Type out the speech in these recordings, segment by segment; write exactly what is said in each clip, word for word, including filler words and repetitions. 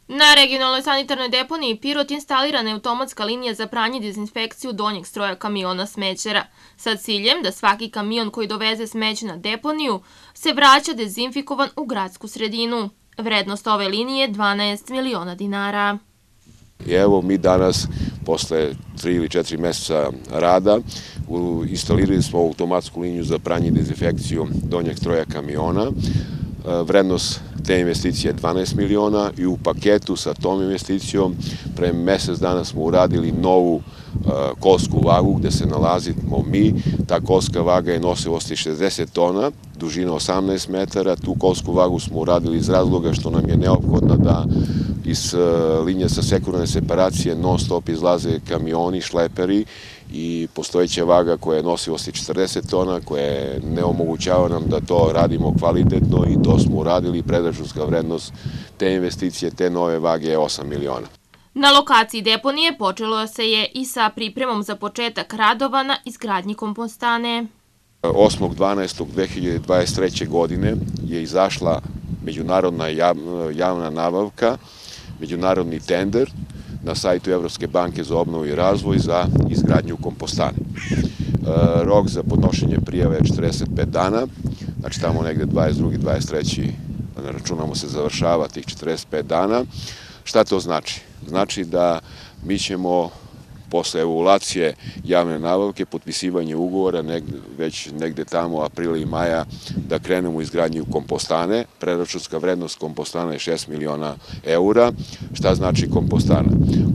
Na regionalnoj sanitarnoj deponiji Pirot instalirana je automatska linija za pranje i dezinfekciju donjeg stroja kamiona smećara, sa ciljem da svaki kamion koji doveze smeće na deponiju se vraća dezinfikovan u gradsku sredinu. Vrednost ove linije je dvanaest miliona dinara. I evo mi danas, posle tri ili četiri meseca rada, instalirali smo automatsku liniju za pranje i dezinfekciju donjeg stroja kamiona. Vrednost te investicije je dvanaest miliona i u paketu sa tom investicijom pre mesec dana smo uradili novu kolsku vagu gde se nalazimo mi. Ta kolska vaga je nosivosti šezdeset tona, dužina osamnaest metara. Tu kolsku vagu smo uradili iz razloga što nam je neophodno da iz linije sa sekundarne separacije non stop izlaze kamioni, šleperi i postojeća vaga koja je nosivosti četrdeset tona, koja ne omogućava nam da to radimo kvalitetno i to smo uradili. Predračunska vrednost te investicije, te nove vage je osam miliona. Na lokaciji deponije počelo se je i sa pripremom za početak radova na izgradnji kompostane. osmog dvanaestog dve hiljade dvadeset treće. godine je izašla međunarodna javna nabavka, međunarodni tender na sajtu Evropske banke za obnovu i razvoj za izgradnju kompostane. Rok za podnošenje prijave je četrdeset pet dana, znači tamo negde dvadeset drugi dvadeset treći ne računamo se završava tih četrdeset pet dana. Šta to znači? Znači da mi ćemo posle evaluacije javne nabavke, potpisivanje ugovora, već negde tamo aprila i maja, da krenemo u izgradnju kompostane. Predračunska vrednost kompostana je šest miliona eura. Šta znači kompostana?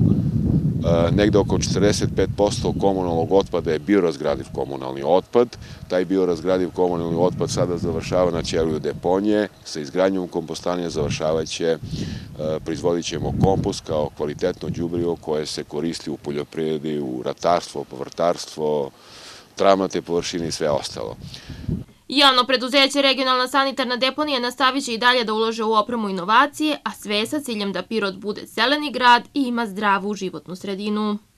Negde oko četrdeset pet posto komunalnog otpada je biorazgradiv komunalni otpad. Taj biorazgradiv komunalni otpad sada završava na ćeliju deponije. Sa izgradnjom kompostane završavaće, proizvodit ćemo kompost kao kvalitetno đubrivo koje se koristi u poljoprivredi, u ratarstvo, povrtarstvo, travnate površine i sve ostalo. Javno preduzeće Regionalna sanitarna deponija nastavit će i dalje da ulaže u opremu i inovacije, a sve sa ciljem da Pirot bude zeleni grad i ima zdravu životnu sredinu.